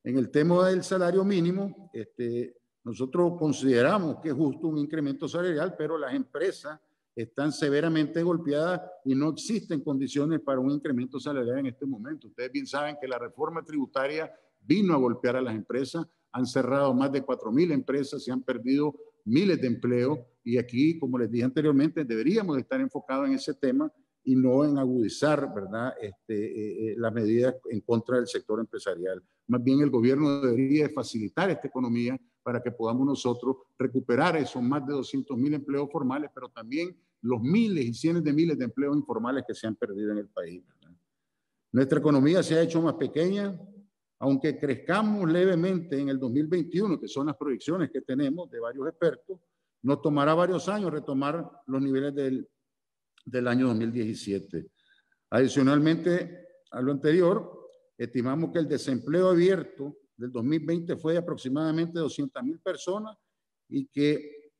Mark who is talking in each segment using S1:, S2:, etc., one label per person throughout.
S1: En el tema del salario mínimo, nosotros consideramos que es justo un incremento salarial, pero las empresas están severamente golpeadas y no existen condiciones para un incremento salarial en este momento. Ustedes bien saben que la reforma tributaria vino a golpear a las empresas, han cerrado más de 4.000 empresas, se han perdido miles de empleos y aquí, como les dije anteriormente, deberíamos estar enfocados en ese tema y no en agudizar, ¿verdad? Las medidas en contra del sector empresarial. Más bien el gobierno debería facilitar esta economía para que podamos nosotros recuperar esos más de 200.000 empleos formales, pero también los miles y cientos de miles de empleos informales que se han perdido en el país, ¿verdad? Nuestra economía se ha hecho más pequeña, aunque crezcamos levemente en el 2021, que son las proyecciones que tenemos de varios expertos, nos tomará varios años retomar los niveles del año 2017. Adicionalmente a lo anterior, estimamos que el desempleo abierto del 2020 fue de aproximadamente 200.000 personas y que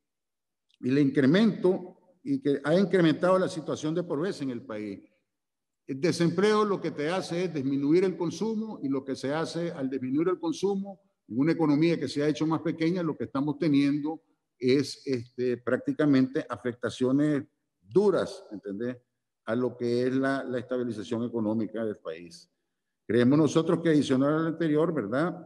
S1: ha incrementado la situación de pobreza en el país. El desempleo lo que te hace es disminuir el consumo y lo que se hace al disminuir el consumo en una economía que se ha hecho más pequeña, lo que estamos teniendo es prácticamente afectaciones duras, ¿entendés?, a lo que es la estabilización económica del país. Creemos nosotros que adicional al anterior, ¿verdad?,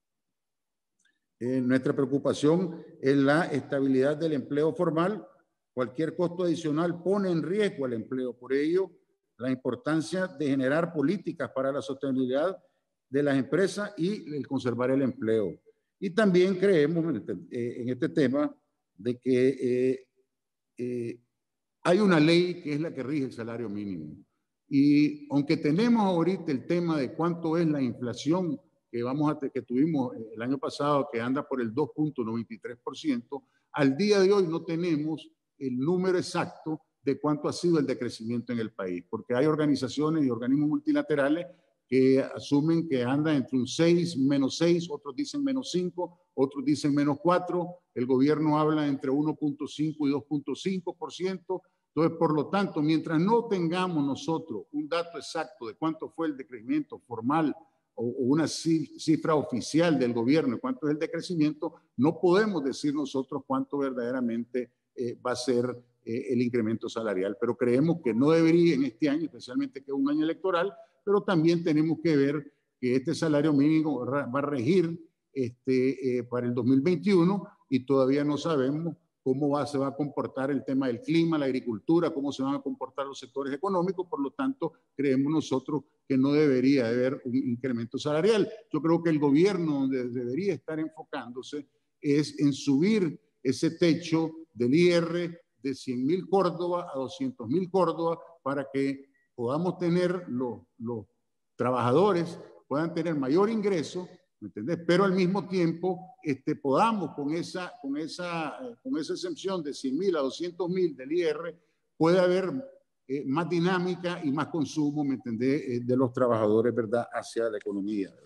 S1: nuestra preocupación es la estabilidad del empleo formal. Cualquier costo adicional pone en riesgo el empleo. Por ello, la importancia de generar políticas para la sostenibilidad de las empresas y el conservar el empleo. Y también creemos en este tema de que hay una ley que es la que rige el salario mínimo. Y aunque tenemos ahorita el tema de cuánto es la inflación que tuvimos el año pasado, que anda por el 2.93%, al día de hoy no tenemos el número exacto de cuánto ha sido el decrecimiento en el país, porque hay organizaciones y organismos multilaterales que asumen que anda entre un 6, menos 6, otros dicen menos 5, otros dicen menos 4, el gobierno habla entre 1.5 y 2.5%. Entonces, por lo tanto, mientras no tengamos nosotros un dato exacto de cuánto fue el decrecimiento formal o una cifra oficial del gobierno, cuánto es el decrecimiento, no podemos decir nosotros cuánto verdaderamente va a ser el incremento salarial. Pero creemos que no debería en este año, especialmente que es un año electoral, pero también tenemos que ver que este salario mínimo va a regir para el 2021 y todavía no sabemos cómo se va a comportar el tema del clima, la agricultura, cómo se van a comportar los sectores económicos. Por lo tanto, creemos nosotros que no debería haber un incremento salarial. Yo creo que el gobierno donde debería estar enfocándose es en subir ese techo del IR de 100.000 Córdoba a 200.000 Córdoba para que podamos tener los trabajadores, puedan tener mayor ingreso, ¿me entendés? Pero al mismo tiempo podamos con esa exención de 100.000 a 200.000 del IR, puede haber más dinámica y más consumo, ¿me entendés?, de los trabajadores, ¿verdad?, hacia la economía.